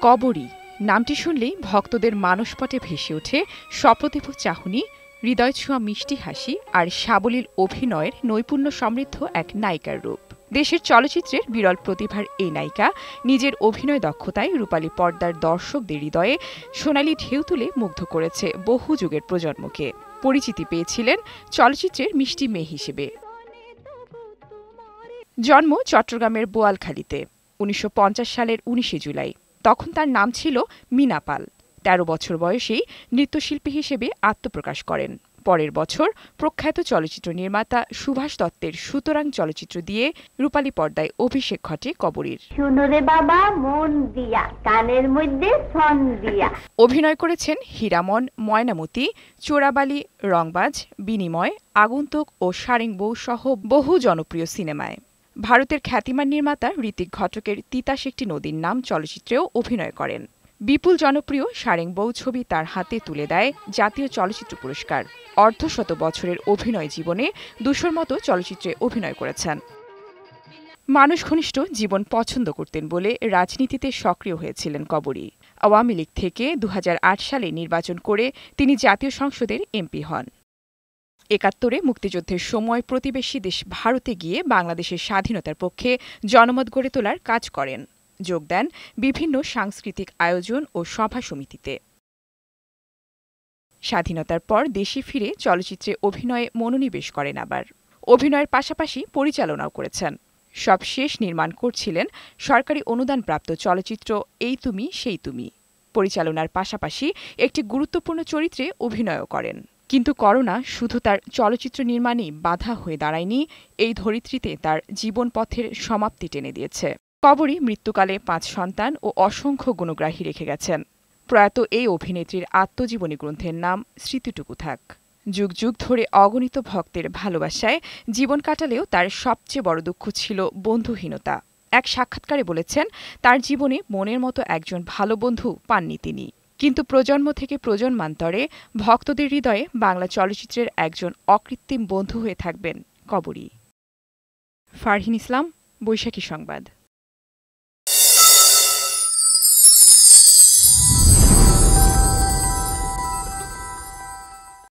কবরী নামটি শুনলেই ভক্তদের মানসপটে ভেসে ওঠে সপ্রতিভ চাহনি, হৃদয়ছোঁয়া মিষ্টি হাসি আর সাবলীল অভিনয়ের নৈপুণ্য সমৃদ্ধ এক নায়িকার রূপ। দেশের চলচ্চিত্রের বিরল প্রতিভার এই নায়িকা নিজের অভিনয় দক্ষতায় রূপালী পর্দার দর্শকদের হৃদয়ে সোনালি ঢেউ তুলে মুগ্ধ করেছে বহু যুগের প্রজন্মকে। পরিচিতি পেয়েছিলেন চলচ্চিত্রের মিষ্টি মেয়ে হিসেবে। জন্ম চট্টগ্রামের বোয়ালখালীতে ১৯৫০ সালের ১৯ জুলাই। তখন তার নাম ছিল মীনা পাল। ১৩ বছর বয়সেই নৃত্যশিল্পী হিসেবে আত্মপ্রকাশ করেন। পরের বছর প্রখ্যাত চলচ্চিত্র নির্মাতা সুভাষ দত্তের সুতরাং চলচ্চিত্র দিয়ে রূপালী পর্দায় অভিষেক ঘটে কবরীর। অভিনয় করেছেন হীরামন, ময়নামতি, চোরাবালি, রংবাজ, বিনিময়, আগন্তুক ও সারেং বউ সহ বহু জনপ্রিয় সিনেমায়। ভারতের খ্যাতিমান নির্মাতা ঋত্বিক ঘটকের তিতাস একটি নদীর নাম চলচ্চিত্রেও অভিনয় করেন। বিপুল জনপ্রিয় সারেং বউ ছবি তার হাতে তুলে দেয় জাতীয় চলচ্চিত্র পুরস্কার। অর্ধশত বছরের অভিনয় জীবনে ২০০র মতো চলচ্চিত্রে অভিনয় করেছেন। মানুষ ঘনিষ্ঠ জীবন পছন্দ করতেন বলে রাজনীতিতে সক্রিয় হয়েছিলেন কবরী। আওয়ামী লীগ থেকে ২০০৮ সালে নির্বাচন করে তিনি জাতীয় সংসদের এমপি হন। ৭১ মুক্তিযুদ্ধের সময় প্রতিবেশী দেশ ভারতে গিয়ে বাংলাদেশের স্বাধীনতার পক্ষে জনমত গড়ে তোলার কাজ করেন। যোগ দেন বিভিন্ন সাংস্কৃতিক আয়োজন ও সভা সমিতিতে। স্বাধীনতার পর দেশে ফিরে চলচ্চিত্রে অভিনয়ে মনোনিবেশ করেন। আবার অভিনয়ের পাশাপাশি পরিচালনাও করেছেন। সবশেষ নির্মাণ করছিলেন সরকারি অনুদানপ্রাপ্ত চলচ্চিত্র এই তুমি সেই তুমি। পরিচালনার পাশাপাশি একটি গুরুত্বপূর্ণ চরিত্রে অভিনয়ও করেন। কিন্তু করোনা শুধু তার চলচ্চিত্র নির্মাণেই বাধা হয়ে দাঁড়ায়নি, এই ধরিত্রীতে তার জীবনপথের সমাপ্তি টেনে দিয়েছে। কবরী মৃত্যুকালে ৫ সন্তান ও অসংখ্য গুণগ্রাহী রেখে গেছেন। প্রয়াত এই অভিনেত্রীর আত্মজীবনী গ্রন্থের নাম স্মৃতিটুকু থাক। যুগ যুগ ধরে অগণিত ভক্তের ভালোবাসায় জীবন কাটালেও তার সবচেয়ে বড় দুঃখ ছিল বন্ধুহীনতা। এক সাক্ষাৎকারে বলেছেন, তার জীবনে মনের মতো একজন ভালো বন্ধু পাননি তিনি। কিন্তু প্রজন্ম থেকে প্রজন্মান্তরে ভক্তদের হৃদয়ে বাংলা চলচ্চিত্রের একজন অকৃত্রিম বন্ধু হয়ে থাকবেন কবরী। ফারহিন ইসলাম, বৈশাখী সংবাদ।